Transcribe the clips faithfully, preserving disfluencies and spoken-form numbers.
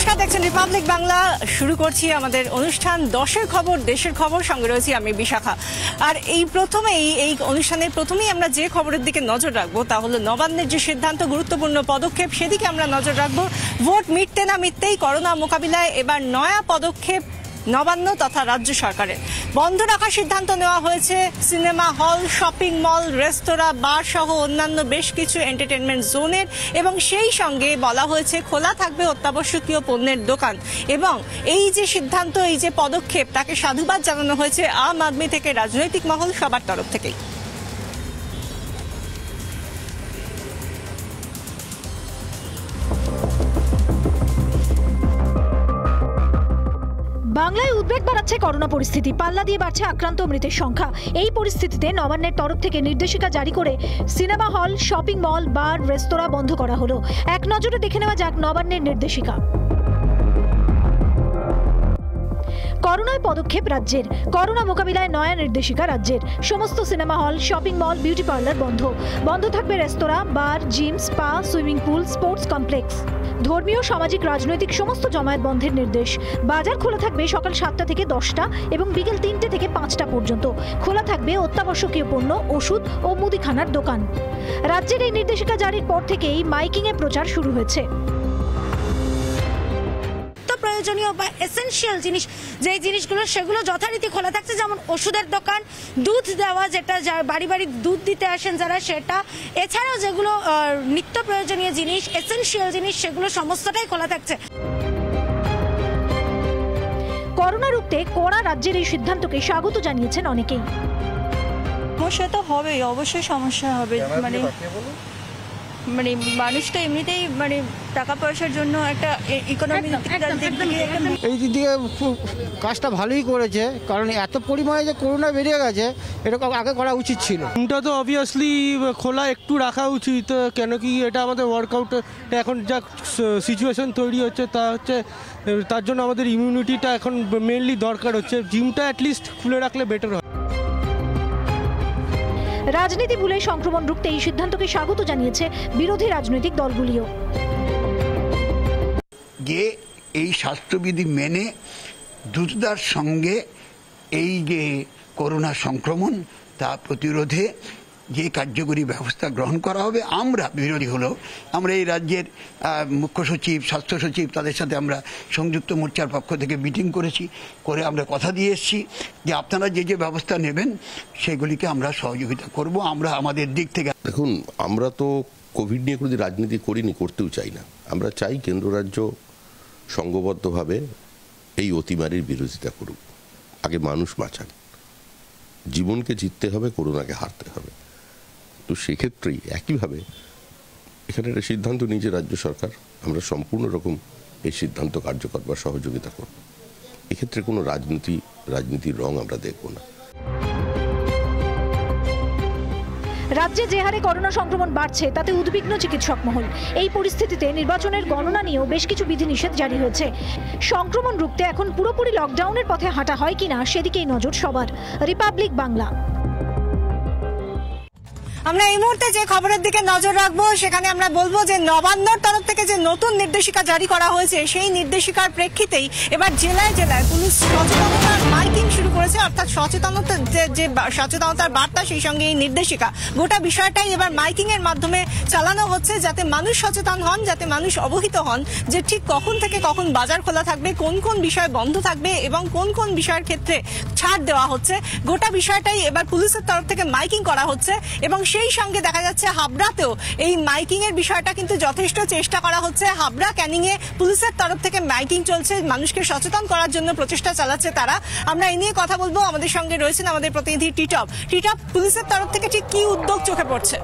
নমস্কার, দেখছেন রিপাবলিক বাংলা। শুরু করছি আমাদের অনুষ্ঠান দশের খবর, দেশের খবর। সঙ্গে রয়েছি আমি বিশাখা। আর এই প্রথমেই এই অনুষ্ঠানের প্রথমেই আমরা যে খবরের দিকে নজর রাখবো তা হলো নবান্নের যে সিদ্ধান্ত, গুরুত্বপূর্ণ পদক্ষেপ, সেদিকে আমরা নজর রাখবো। ভোট মিটতে না মিটতেই করোনা মোকাবিলায় এবার নয়া পদক্ষেপ নবান্ন তথা রাজ্য সরকারের। বন্ধ রাখার সিদ্ধান্ত নেওয়া হয়েছে সিনেমা হল, শপিং মল, রেস্তোরাঁ, বার সহ অন্যান্য বেশ কিছু এন্টারটেনমেন্ট জোনের, এবং সেই সঙ্গে বলা হয়েছে খোলা থাকবে অত্যাবশ্যকীয় পণ্যের দোকান। এবং এই যে সিদ্ধান্ত, এই যে পদক্ষেপ, তাকে সাধুবাদ জানানো হয়েছে আম আদমি থেকে রাজনৈতিক মহল সবার তরফ থেকেই। বাংলায় উদ্বেগ বাড়াচ্ছে করোনা পরিস্থিতি। পাল্লা দিয়ে বাড়ছে আক্রান্ত মৃতের সংখ্যা। এই পরিস্থিতিতে নবান্নের তরফ থেকে নির্দেশিকা জারি করে সিনেমা হল, শপিং মল, বার, রেস্তোরাঁ বন্ধ করা হলো। এক নজরে দেখে নেওয়া যাক নবান্নের নির্দেশিকা। করোনায় পদক্ষেপ রাজ্যের। করোনা মোকাবিলায় নয়া নির্দেশিকা রাজ্যের। সমস্ত cinema hall, shopping mall, beauty parlour বন্ধ। বন্ধ থাকবে রেস্তোরাঁ, bar, gym, spa, swimming pool, sports complex. ধর্মীয়, সামাজিক, রাজনৈতিক সমস্ত জমায়েত বন্ধের নির্দেশ। বাজার খোলা থাকবে সকাল সাতটা থেকে দশটা এবং বিকেল তিনটে থেকে পাঁচটা পর্যন্ত। খোলা থাকবে অত্যাবশ্যকীয় পণ্য, ওষুধ ও মুদিখানার দোকান। রাজ্যের এই নির্দেশিকা জারির পর থেকেই মাইকিংয়ে প্রচার শুরু হয়েছে। প্রয়োজনীয় বা এসেনশিয়াল জিনিস, যে জিনিসগুলো সেগুলো যথারীতি খোলা থাকছে, যেমন ওষুধের দোকান, দুধ দেওয়া, যেটা বাড়ি বাড়ি দুধ দিতে আসেন যারা, সেটা। এছাড়াও যেগুলো নিত্য প্রয়োজনীয় জিনিস, এসেনশিয়াল জিনিস, সেগুলো সমস্তটাই খোলা থাকছে। করোনা রুখতে কড়া রাজ্যের এই সিদ্ধান্তকে স্বাগত জানিয়েছেন অনেকেই। সমস্যা তো হবেই, অবশ্যই সমস্যা হবে। মানে মানে মানুষ তো এমনিতেই মানে টাকা পয়সার জন্য একটা ইকোনমি এই দিক দিয়ে কাজটা ভালোই করেছে, কারণ এত পরিমাণে যে করোনা বেরিয়ে গেছে, এটা আগে করা উচিত ছিল। এটা তো অবভিয়াসলি খোলা একটু রাখা উচিত, কেন কি এটা আমাদের ওয়ার্কআউট এখন যা সিচুয়েশন তৈরি হচ্ছে তা হচ্ছে, তার জন্য আমাদের ইমিউনিটিটা এখন মেনলি দরকার হচ্ছে। জিমটা অ্যাটলিস্ট খুলে রাখলে বেটার হয়। রাজনীতি ভুলে সংক্রমণ রুখতে এই সিদ্ধান্তকে স্বাগত জানিয়েছে বিরোধী রাজনৈতিক দলগুলিও। যে এই স্বাস্থ্যবিধি মেনে দ্রুততার সঙ্গে এই যে করোনা সংক্রমণ তা প্রতিরোধে যে কার্যকরী ব্যবস্থা গ্রহণ করা হবে, আমরা বিরোধী হলেও আমরা এই রাজ্যের মুখ্য সচিব, স্বাস্থ্য সচিব, তাদের সাথে আমরা সংযুক্ত মোর্চার পক্ষ থেকে মিটিং করেছি, করে আমরা কথা দিয়ে এসেছি যে আপনারা যে যে ব্যবস্থা নেবেন সেগুলিকে আমরা সহযোগিতা করব। আমরা আমাদের দিক থেকে, দেখুন, আমরা তো কোভিড নিয়ে কোনো রাজনীতি করিনি, করতেও চাই না। আমরা চাই কেন্দ্র রাজ্য সংঘবদ্ধভাবে এই অতিমারির বিরোধিতা করুক। আগে মানুষ বাঁচান, জীবনকে জিততে হবে, করোনাকে হারতে হবে। তো সেক্ষেত্রেই একইভাবে এখানে একটা সিদ্ধান্ত নিয়েছে রাজ্য সরকার, আমরা সম্পূর্ণ রকম এই সিদ্ধান্ত কার্যকর বা সহযোগিতা করব। এক্ষেত্রে কোনো রাজনীতি রাজনীতির রং আমরা দেখব না। রাজ্যে যে হারে করোনা সংক্রমণ বাড়ছে তাতে উদ্বিগ্ন চিকিৎসক মহল। এই পরিস্থিতিতে নির্বাচনের গণনা নিয়েও বেশ কিছু বিধিনিষেধ জারি হয়েছে। সংক্রমণ রুখতে এখন পুরোপুরি লকডাউনের পথে হাঁটা হয় কিনা সেদিকেই নজর সবার। রিপাবলিক বাংলা। আমরা এই মুহূর্তে যে খবরের দিকে নজর রাখবো সেখানে আমরা বলবো যে নবান্নর তরফ থেকে যে নতুন নির্দেশিকা জারি করা হয়েছে, সেই নির্দেশিকার প্রেক্ষিতেই এবার জেলায় জেলায় পুলিশ সচেতনতার মাইকিং শুরু করেছে। অর্থাৎ সচেতনতা যে সচেতনতার বার্তা, সেই সঙ্গে এই নির্দেশিকা, গোটা বিষয়টাই এবার মাইকিং এর মাধ্যমে চালানো হচ্ছে, যাতে মানুষ সচেতন হন, যাতে মানুষ অবহিত হন যে ঠিক কখন থেকে কখন বাজার খোলা থাকবে, কোন কোন বিষয় বন্ধ থাকবে এবং কোন কোন বিষয়ের ক্ষেত্রে ছাড় দেওয়া হচ্ছে। গোটা বিষয়টাই এবার পুলিশের তরফ থেকে মাইকিং করা হচ্ছে। এবং সেই সঙ্গে দেখা যাচ্ছে হাবড়াতেও এই মাইকিং এর বিষয়টা কিন্তু যথেষ্ট চেষ্টা করা হচ্ছে। হাবড়া ক্যানিং এ পুলিশের তরফ থেকে মাইকিং চলছে, মানুষকে সচেতন করার জন্য প্রচেষ্টা চালাচ্ছে তারা। আমরা এই নিয়ে কথা বলবো। আমাদের সঙ্গে রয়েছেন আমাদের প্রতিনিধি টিটপ। টিটপ, পুলিশের তরফ থেকে ঠিক কি উদ্যোগ চোখে পড়ছে?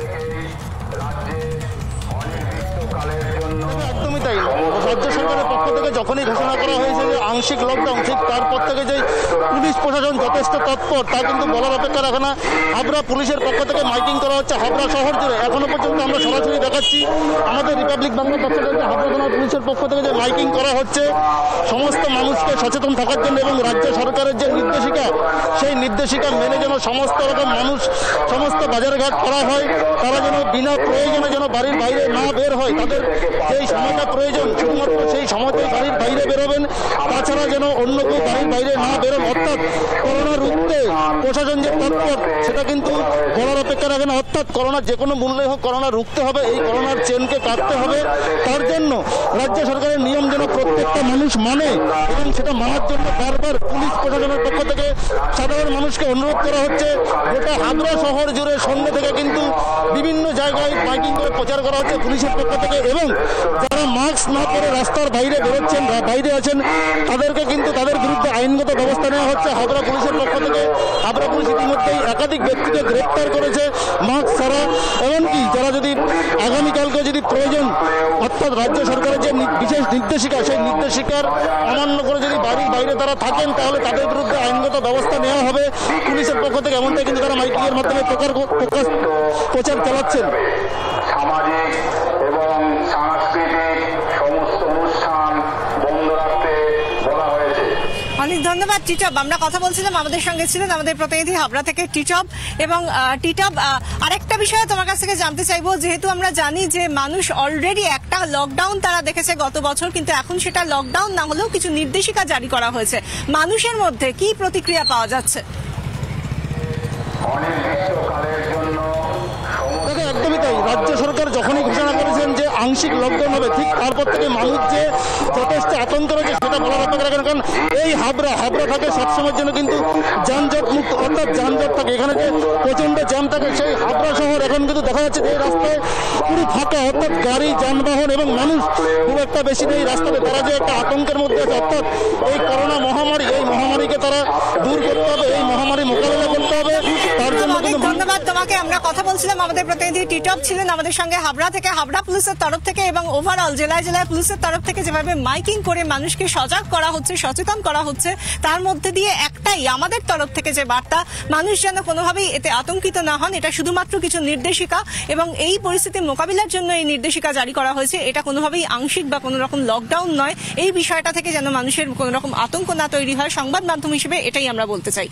একদমই তাই। রাজ্য সরকারের পক্ষ থেকে যখনই ঘোষণা করা হয়েছে যে আংশিক লকডাউন, ঠিক তারপর থেকে যে পুলিশ প্রশাসন যথেষ্ট তৎপর তা কিন্তু বলার অপেক্ষা রাখে না। হাবড়া পুলিশের পক্ষ থেকে মাইকিং করা হচ্ছে হাবড়া শহর জুড়ে। এখনো পর্যন্ত আমরা সরাসরি দেখাচ্ছি আমাদের রিপাবলিক বাংলার পক্ষ থেকে হাবড়া থানা পুলিশের পক্ষ থেকে যে মাইকিং করা হচ্ছে সমস্ত মানুষকে সচেতন থাকার জন্য, এবং রাজ্য সরকারের যে নির্দেশিকা সেই নির্দেশিকা মেনে যেন সমস্ত রকম মানুষ সমস্ত বাজারঘাট করা হয়, তারা যেন বিনা প্রয়োজনে যেন বাড়ির বাইরে না বের হয়, তাদের যেই সময়টা প্রয়োজন শুধুমাত্র সেই সময়তেই বাড়ির বাইরে বেরোবেন, তাছাড়া যেন অন্য কেউ বাড়ির বাইরে না বেরোন। অর্থাৎ করোনা রুখতে প্রশাসন যে তৎপর সেটা কিন্তু বলার অপেক্ষা রাখে না। অর্থাৎ করোনা যে কোনো মূল্যে হোক করোনা রুখতে হবে, এই করোনার চেনকে কাটতে হবে। তার জন্য রাজ্য সরকারের নিয়ম যেন প্রত্যেকটা মানুষ মানে এবং সেটা মানার জন্য বারবার পুলিশ প্রশাসনের পক্ষ থেকে সাধারণ মানুষকে অনুরোধ করা হচ্ছে। গোটা হাবড়া শহর জুড়ে সন্ধ্যে থেকে কিন্তু বিভিন্ন জায়গায় মাইকিং করে প্রচার করা হচ্ছে পুলিশের পক্ষ থেকে, এবং যারা মাস্ক না পরে রাস্তার বাইরে বেরোচ্ছেন বাইরে আছেন তাদেরকে কিন্তু তাদের বিরুদ্ধে আইনগত ব্যবস্থা নেওয়া হচ্ছে হাবড়া পুলিশের পক্ষ থেকে। হাবড়া পুলিশ ইতিমধ্যেই একাধিক ব্যক্তিকে গ্রেপ্তার করেছে মাস্ক ছাড়া। এমনকি যারা যদি আগামীকালকে যদি প্রয়োজন অর্থাৎ রাজ্য সরকারের যে বিশেষ নির্দেশিকা সেই নির্দেশিকার অমান্য করে যদি বাড়ির বাইরে তারা থাকেন তাহলে তাদের বিরুদ্ধে আইনগত ব্যবস্থা নেওয়া হবে পুলিশের পক্ষ থেকে। এমনটাই কিন্তু তারা মাইকিংয়ের মাধ্যমে প্রকার প্রচার চালাচ্ছেন। সামাজিক এবং সাংস্কৃতিক সমস্ত অনুষ্ঠান বন্ধ রাখতে বলা হয়েছে। অনেক ধন্যবাদ টিটব। আমরা কথা বলছিলাম, আমাদের সঙ্গে ছিলেন আমাদের প্রতিনিধি হাবড়া থেকে টিটব। এবং টিটব, আরেকটা বিষয়ে তোমার কাছ থেকে জানতে চাইবো, যেহেতু আমরা জানি যে মানুষ অলরেডি একটা লকডাউন তারা দেখেছে গত বছর, কিন্তু এখন সেটা লকডাউন না হলেও কিছু নির্দেশিকা জারি করা হয়েছে, মানুষের মধ্যে কি প্রতিক্রিয়া পাওয়া যাচ্ছে? একদমই তাই। রাজ্য সরকার যখনই ঘোষণা করেছেন যে আংশিক লকডাউন হবে, ঠিক তারপর থেকে মানুষ যে যথেষ্ট আতঙ্ক রয়েছে সেটা বলার অপেক্ষা রাখেন। কারণ এই হাবড়া হাবড়া থাকে সবসময়ের জন্য কিন্তু যানজট মুক্ত, অর্থাৎ যানজট থাকে। এখানে যে প্রচন্ড জ্যাম থাকে সেই হাবড়া শহর এখন কিন্তু দেখা যাচ্ছে যে রাস্তায় পুরো ফাঁকা, অর্থাৎ গাড়ি যানবাহন এবং মানুষ খুব একটা বেশি নেই রাস্তাতে। তারা যে একটা আতঙ্কের মধ্যে আছে, অর্থাৎ এই করোনা মহামারী, এই মহামারীকে তারা দূর করতে হবে, এই মহামারী মোকাবিলা করতে হবে। তার জন্য কিন্তু ধন্যবাদ তোমাকে। আমরা কথা বলছিলাম, আমাদের প্রতিনিধি টিটব ছিলেন আমাদের সঙ্গে হাবড়া থেকে। হাবড়া পুলিশের তরফ থেকে এবং ওভারঅল জেলায় জেলায় পুলিশের তরফ থেকে যেভাবে মাইকিং করে মানুষকে সজাগ করা হচ্ছে, সচেতন করা হচ্ছে, তার মধ্যে দিয়ে একটাই আমাদের তরফ থেকে যে বার্তা, মানুষ যেন কোনোভাবেই এতে আতঙ্কিত না হন। এটা শুধুমাত্র কিছু নির্দেশিকা এবং এই পরিস্থিতি মোকাবিলার জন্য এই নির্দেশিকা জারি করা হয়েছে। এটা কোনোভাবেই আংশিক বা কোনো রকম লকডাউন নয়। এই বিষয়টা থেকে যেন মানুষের কোনো রকম আতঙ্ক না তৈরি হয়, সংবাদ মাধ্যম হিসেবে এটাই আমরা বলতে চাই।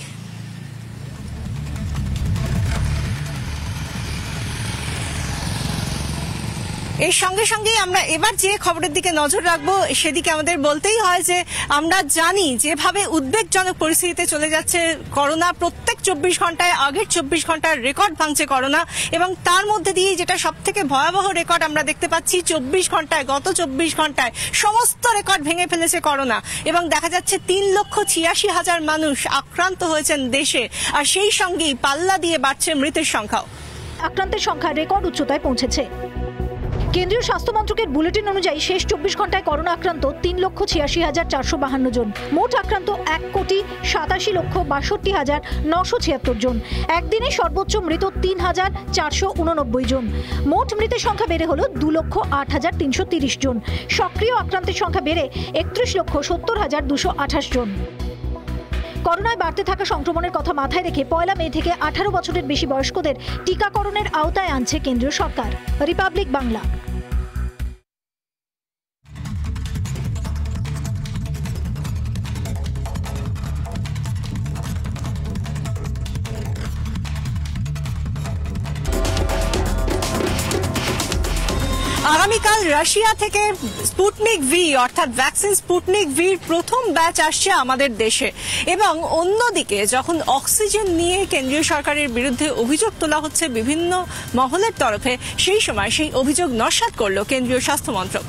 এর সঙ্গে সঙ্গে আমরা এবার যে খবরের দিকে নজর রাখবো সেদিকে আমাদের বলতেই হয় যে আমরা জানি যেভাবে উদ্বেগজনক পরিস্থিতিতে চলে যাচ্ছে করোনা। প্রত্যেক চব্বিশ ঘন্টায় আগের চব্বিশ ঘন্টার রেকর্ড ভাঙছে করোনা, এবং তার মধ্যে দিয়ে যেটা সব থেকে ভয়াবহ রেকর্ড আমরা দেখতে পাচ্ছি, চব্বিশ ঘন্টায় গত চব্বিশ ঘন্টায় সমস্ত রেকর্ড ভেঙে ফেলেছে করোনা। এবং দেখা যাচ্ছে তিন লক্ষ ছিয়াশি হাজার মানুষ আক্রান্ত হয়েছেন দেশে, আর সেই সঙ্গেই পাল্লা দিয়ে বাড়ছে মৃতের সংখ্যাও। আক্রান্তের সংখ্যা রেকর্ড উচ্চতায় পৌঁছেছে। কেন্দ্রীয় স্বাস্থ্য মন্ত্রকের বুলেটিন অনুযায়ী শেষ চব্বিশ ঘন্টায় করোনা আক্রান্ত তিন লক্ষ ছিয়াশি হাজার চারশো বাহান্ন জন, মোট আক্রান্ত এক কোটি সাতাশি লক্ষ বাষট্টি হাজার নশো ছিয়াত্তর জন। একদিনে সর্বোচ্চ মৃত তিন হাজার চারশো উননব্বই জন। মোট মৃতের সংখ্যা বেড়ে হল দু লক্ষ আট হাজার তিনশো তিরিশ জন। সক্রিয় আক্রান্তের সংখ্যা বেড়ে একত্রিশ লক্ষ সত্তর হাজার দুশো আঠাশ জন। করোনায় বাড়তে থাকা সংক্রমণের কথা মাথায় রেখে পয়লা মে থেকে আঠারো বছরের বেশি বয়স্কদের টিকাকরণের আওতায় আনছে কেন্দ্রীয় সরকার। রিপাবলিক বাংলা। আগামীকাল রাশিয়া থেকে স্পুটনিক ভি অর্থাৎ ভ্যাকসিন স্পুটনিক ভির প্রথম ব্যাচ আসছে আমাদের দেশে। এবং অন্যদিকে যখন অক্সিজেন নিয়ে কেন্দ্রীয় সরকারের বিরুদ্ধে অভিযোগ তোলা হচ্ছে বিভিন্ন মহলের তরফে, সেই সময় সেই অভিযোগ নস্যাৎ করল কেন্দ্রীয় স্বাস্থ্য মন্ত্রক।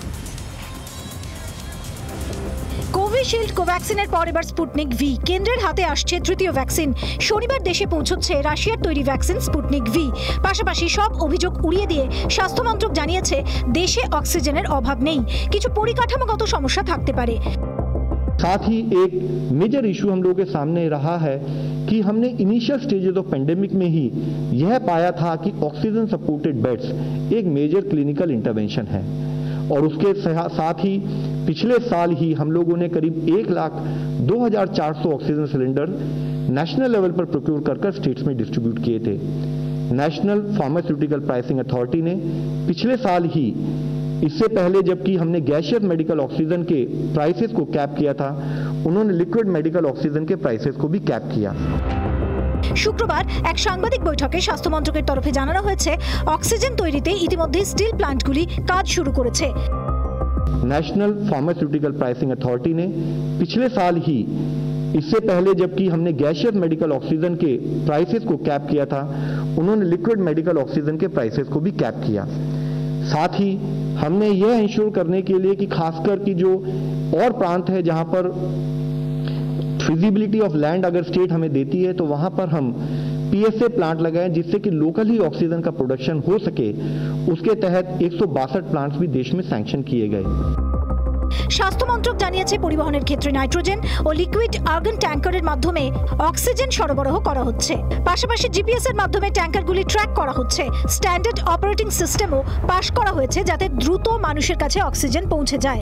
কোভিশিল্ড কোভ্যাক্সিনের পর এবার স্পুটনিক ভি কেন্দ্রের হাতে আসছে তৃতীয় ভ্যাকসিন। শনিবার দেশে পৌঁছচ্ছে রাশিয়ার তৈরি ভ্যাকসিন স্পুটনিক ভি। পাশাপাশি সব অভিযোগ উড়িয়ে দিয়ে স্বাস্থ্য মন্ত্রক জানিয়েছে দেশে অক্সিজেনের অভাব নেই, কিছু পরিকাঠামোগত সমস্যা থাকতে পারে। साथ ही एक मेजर इशू हम लोगों के सामने रहा है कि हमने इनिशियल स्टेजेस ऑफ पेंडेमिक में ही यह पाया था कि ऑक्सीजन सपोर्टेड बेड्स एक मेजर क्लिनिकल इंटरवेंशन है, और उसके साथ ही पिछले साल ही हम लोगों ने करीब एक लाख दो हजार चार सौ ऑक्सीजन सिलेंडर नेशनल लेवल पर प्रोक्योर कर कर स्टेट्स में डिस्ट्रीब्यूट किए थे। नेशनल फार्मास्यूटिकल प्राइसिंग अथॉरिटी ने पिछले साल ही, इससे पहले जबकि हमने गैसियस मेडिकल ऑक्सीजन के प्राइसेस को कैप किया था, उन्होंने लिक्विड मेडिकल ऑक्सीजन के प्राइसेस को भी कैप किया। শুক্রবার এক সাংবাদিক বৈঠকে স্বাস্থ্য মন্ত্রকের তরফে জানানো হয়েছে অক্সিজেন তৈরিতে ইতিমধ্যে স্টিল প্ল্যান্টগুলি কাজ শুরু করেছে। नेशनल फार्मास्यूटिकल प्राइसिंग अथॉरिटी ने पिछले साल ही, इससे पहले जबकि हमने गैसियस मेडिकल ऑक्सीजन के प्राइसेस को कैप किया था, उन्होंने लिक्विड मेडिकल ऑक्सीजन के प्राइसेस को भी कैप किया। साथ ही हमने यह इंश्योर करने के लिए कि खासकर कि जो और प्रांत है जहां पर फिजिबिलिटी ऑफ लैंड अगर स्टेट हमें देती है, तो वहां पर हम पीएसए प्लांट लगाएं जिससे कि लोकल ही ऑक्सीजन का प्रोडक्शन हो सके। उसके तहत एक सौ बासठ प्लांट्स भी देश में सैंक्शन किए गए। স্বাস্থ্য মন্ত্রক জানিয়েছে পরিবহনের ক্ষেত্রে নাইট্রোজেন ও লিকুইড আর্গন ট্যাঙ্কারের মাধ্যমে অক্সিজেন সরবরাহ করা হচ্ছে। পাশাপাশি জিপিএস এর মাধ্যমে ট্যাঙ্কারগুলি ট্র্যাক করা হচ্ছে। স্ট্যান্ডার্ড অপারেটিং সিস্টেমও পাশ করা হয়েছে যাতে দ্রুত মানুষের কাছে অক্সিজেন পৌঁছে যায়।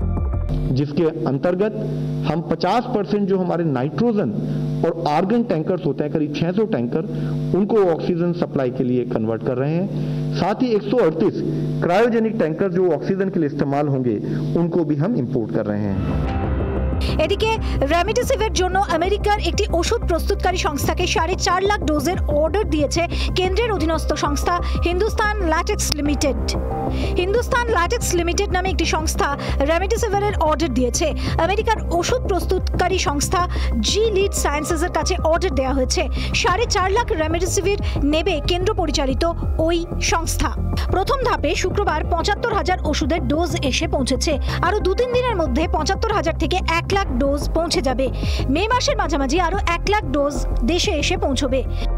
जिसके अंतर्गत हम पचास परसेंट जो हमारे नाइट्रोजन और आर्गन टैंकर्स होते हैं, करीब छह सौ टैंकर, उनको ऑक्सीजन सप्लाई के लिए कन्वर्ट कर रहे हैं। साथ ही एक सौ अड़तीस क्रायोजेनिक टैंकर जो ऑक्सीजन के लिए इस्तेमाल होंगे, उनको भी हम इंपोर्ट कर रहे हैं। এদিকে রেমডিসিভির জন্য আমেরিকার একটি ওষুধ প্রস্তুতকারী সংস্থাকে সাড়ে চার লাখ ডোজের অর্ডার দিয়েছে কেন্দ্রের অধীনস্থ সংস্থা Hindustan Latex Limited. Hindustan Latex Limited নামে একটি সংস্থা রেমডিসিভিরের অর্ডার দিয়েছে। আমেরিকার ওষুধ প্রস্তুতকারী সংস্থা জি লিড সায়েন্সেসের কাছে অর্ডার দেওয়া হয়েছে। সাড়ে চার লাখ রেমডিসিভির নেবে কেন্দ্র পরিচালিত ওই সংস্থা। প্রথম ধাপে শুক্রবার পঁচাত্তর হাজার ওষুধের ডোজ এসে পৌঁছেছে। আরও দু তিন দিনের মধ্যে পঁচাত্তর হাজার থেকে এক লাখ ডোজ পৌঁছে যাবে। মে মাসের মাঝামাঝি আরো এক লাখ ডোজ দেশে এসে পৌঁছবে।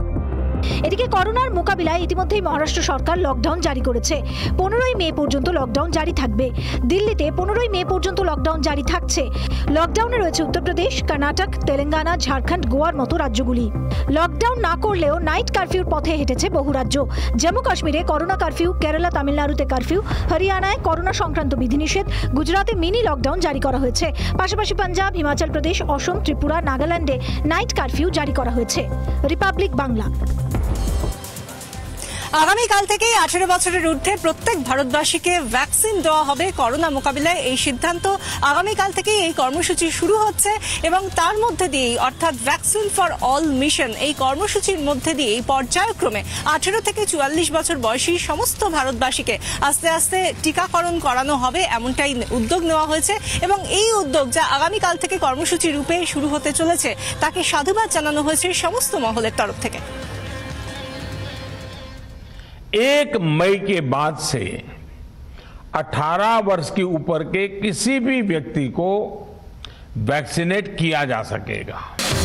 এদিকে করোনার মোকাবিলায় ইতিমধ্যেই মহারাষ্ট্র সরকার লকডাউন জারি করেছে। পনেরোই মে পর্যন্ত লকডাউন জারি থাকবে। দিল্লিতে পনেরোই মে পর্যন্ত লকডাউন জারি থাকছে। লকডাউনে রয়েছে উত্তরপ্রদেশ, কর্ণাটক, তেলেঙ্গানা, ঝাড়খণ্ড, গোয়ার মতো রাজ্যগুলি। লকডাউন না করলেও নাইট কারফিউর পথে হেঁটেছে বহু রাজ্য। জম্মু কাশ্মীরে করোনা কারফিউ, কেরালা, তামিলনাড়ুতে কারফিউ, হরিয়ানায় করোনা সংক্রান্ত বিধিনিষেধ, গুজরাতে মিনি লকডাউন জারি করা হয়েছে। পাশাপাশি পাঞ্জাব, হিমাচল প্রদেশ, অসম, ত্রিপুরা, নাগাল্যান্ডে নাইট কারফিউ জারি করা হয়েছে। রিপাবলিক বাংলা। আগামীকাল থেকেই আঠারো বছরের ঊর্ধ্বে প্রত্যেক ভারতবাসীকে ভ্যাকসিন দেওয়া হবে করোনা মোকাবিলায়। এই সিদ্ধান্ত আগামীকাল থেকেই এই কর্মসূচি শুরু হচ্ছে এবং তার মধ্যে দিয়েই অর্থাৎ ভ্যাকসিন ফর অল মিশন এই কর্মসূচির মধ্যে দিয়েই পর্যায়ক্রমে আঠারো থেকে চুয়াল্লিশ বছর বয়সী সমস্ত ভারতবাসীকে আস্তে আস্তে টিকাকরণ করানো হবে, এমনটাই উদ্যোগ নেওয়া হয়েছে। এবং এই উদ্যোগ যা আগামীকাল থেকে কর্মসূচি রূপে শুরু হতে চলেছে, তাকে সাধুবাদ জানানো হয়েছে সমস্ত মহলের তরফ থেকে। एक मई के बाद से अठारह वर्ष के ऊपर के किसी भी व्यक्ति को वैक्सीनेट किया जा सकेगा।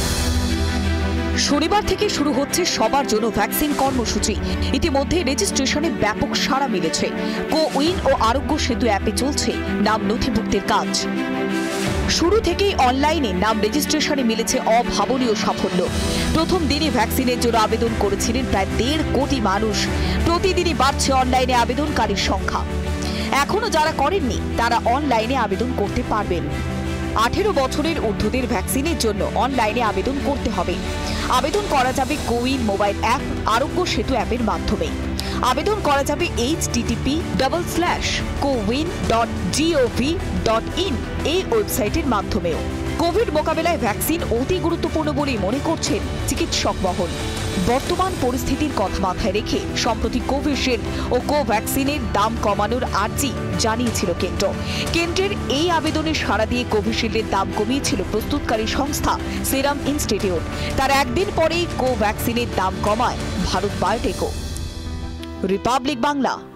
শনিবার থেকে শুরু হচ্ছে সবার জন্য ভ্যাকসিন কর্মসূচি। ইতিমধ্যে রেজিস্ট্রেশনে ব্যাপক সাড়া মিলেছে। কোউইন ও আরোগ্য সেতু অ্যাপে চলছে নাম নথিভুক্তির কাজ। শুরু থেকেই অনলাইনে নাম রেজিস্ট্রেশনে মিলেছে অভাবনীয় সাফল্য। প্রথম দিনে ভ্যাকসিনের জন্য আবেদন করেছিলেন প্রায় দেড় কোটি মানুষ। প্রতিদিনই বাড়ছে অনলাইনে আবেদনকারীর সংখ্যা। এখনো যারা করেননি তারা অনলাইনে আবেদন করতে পারবেন। আঠেরো বছরের ঊর্ধ্বদের ভ্যাকসিনের জন্য অনলাইনে আবেদন করতে হবে। আবেদন করা যাবে কোউইন মোবাইল অ্যাপ, আরোগ্য সেতু অ্যাপের মাধ্যমে। আবেদন করা যাবে H TTP double slash CoWIN dot GOV dot in এই ওয়েবসাইটের মাধ্যমেও। কোভিড মোকাবেলায় ভ্যাকসিন অতি গুরুত্বপূর্ণ বলেই মনে করছেন চিকিৎসক মহল। বর্তমান পরিস্থিতির কথা মাথায় রেখে সম্প্রতি কোভিশিল্ড ও কোভ্যাক্সিনের দাম কমানোর আর্জি জানিয়েছিল কেন্দ্র। কেন্দ্রের এই আবেদনে সাড়া দিয়ে কোভিশিল্ডের দাম কমিয়েছিল প্রস্তুতকারী সংস্থা সিরাম ইনস্টিটিউট। তার একদিন পরেই কোভ্যাক্সিনের দাম কমায় ভারত বায়োটেকও। রিপাবলিক বাংলা।